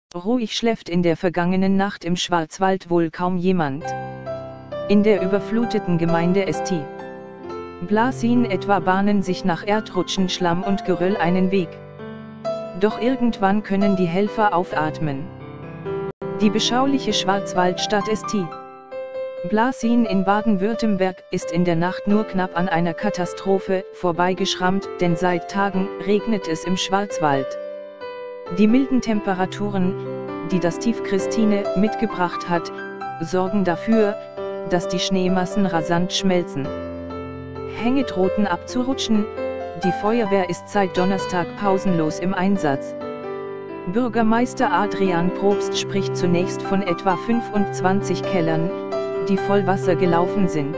Ruhig schläft in der vergangenen Nacht im Schwarzwald wohl kaum jemand. In der überfluteten Gemeinde St. Blasin etwa bahnen sich nach Erdrutschen Schlamm und Geröll einen Weg. Doch irgendwann können die Helfer aufatmen. Die beschauliche Schwarzwaldstadt St. Blasin in Baden-Württemberg ist in der Nacht nur knapp an einer Katastrophe vorbeigeschrammt, denn seit Tagen regnet es im Schwarzwald. Die milden Temperaturen, die das Tief Christine mitgebracht hat, sorgen dafür, dass die Schneemassen rasant schmelzen. Hänge drohten abzurutschen, die Feuerwehr ist seit Donnerstag pausenlos im Einsatz. Bürgermeister Adrian Probst spricht zunächst von etwa 25 Kellern, die voll Wasser gelaufen sind.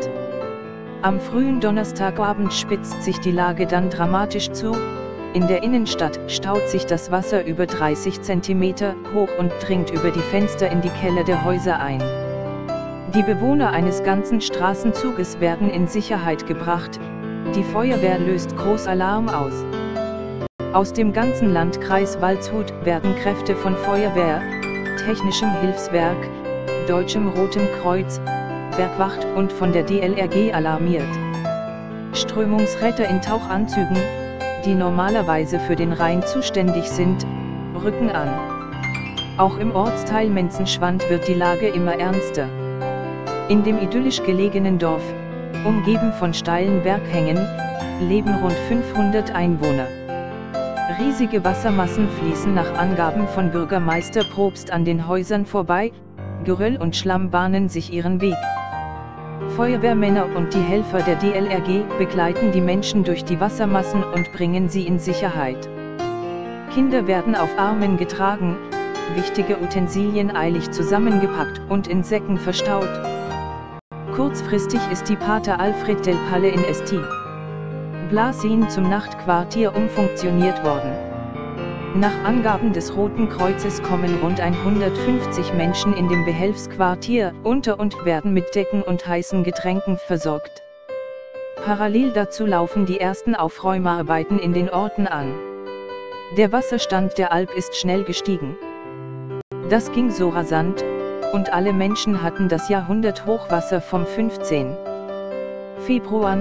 Am frühen Donnerstagabend spitzt sich die Lage dann dramatisch zu. In der Innenstadt staut sich das Wasser über 30 cm hoch und dringt über die Fenster in die Keller der Häuser ein. Die Bewohner eines ganzen Straßenzuges werden in Sicherheit gebracht, die Feuerwehr löst Großalarm aus. Aus dem ganzen Landkreis Waldshut werden Kräfte von Feuerwehr, Technischem Hilfswerk, Deutschem Rotem Kreuz, Bergwacht und von der DLRG alarmiert. Strömungsretter in Tauchanzügen, die normalerweise für den Rhein zuständig sind, rücken an. Auch im Ortsteil Menzenschwand wird die Lage immer ernster. In dem idyllisch gelegenen Dorf, umgeben von steilen Berghängen, leben rund 500 Einwohner. Riesige Wassermassen fließen nach Angaben von Bürgermeister Probst an den Häusern vorbei, Geröll und Schlamm bahnen sich ihren Weg. Feuerwehrmänner und die Helfer der DLRG begleiten die Menschen durch die Wassermassen und bringen sie in Sicherheit. Kinder werden auf Armen getragen, wichtige Utensilien eilig zusammengepackt und in Säcken verstaut. Kurzfristig ist die Pater Alfred del Palle in St. Blasin zum Nachtquartier umfunktioniert worden. Nach Angaben des Roten Kreuzes kommen rund 150 Menschen in dem Behelfsquartier unter und werden mit Decken und heißen Getränken versorgt. Parallel dazu laufen die ersten Aufräumarbeiten in den Orten an. Der Wasserstand der Alp ist schnell gestiegen. Das ging so rasant, und alle Menschen hatten das Jahrhunderthochwasser vom 15. Februar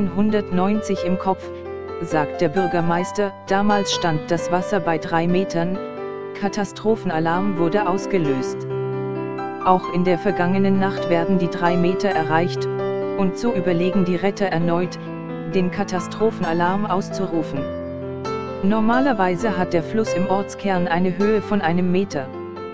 1990 im Kopf, sagt der Bürgermeister. Damals stand das Wasser bei 3 Metern, Katastrophenalarm wurde ausgelöst. Auch in der vergangenen Nacht werden die 3 Meter erreicht, und so überlegen die Retter erneut, den Katastrophenalarm auszurufen. Normalerweise hat der Fluss im Ortskern eine Höhe von 1 Meter.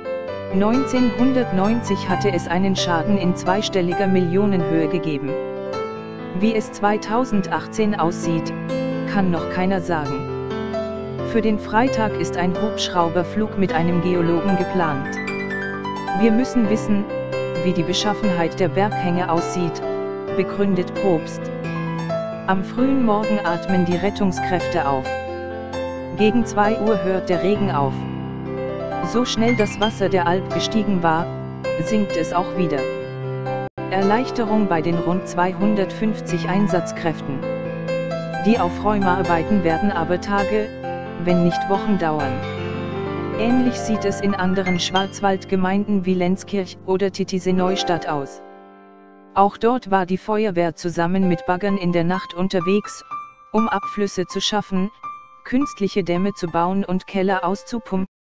1990 hatte es einen Schaden in zweistelliger Millionenhöhe gegeben. Wie es 2018 aussieht, kann noch keiner sagen. Für den Freitag ist ein Hubschrauberflug mit einem Geologen geplant. Wir müssen wissen, wie die Beschaffenheit der Berghänge aussieht, begründet Probst. Am frühen Morgen atmen die Rettungskräfte auf. Gegen 2 Uhr hört der Regen auf. So schnell das Wasser der Alp gestiegen war, sinkt es auch wieder. Erleichterung bei den rund 250 Einsatzkräften. Die Aufräumarbeiten werden aber Tage, wenn nicht Wochen dauern. Ähnlich sieht es in anderen Schwarzwaldgemeinden wie Lenzkirch oder Titisee-Neustadt aus. Auch dort war die Feuerwehr zusammen mit Baggern in der Nacht unterwegs, um Abflüsse zu schaffen, künstliche Dämme zu bauen und Keller auszupumpen.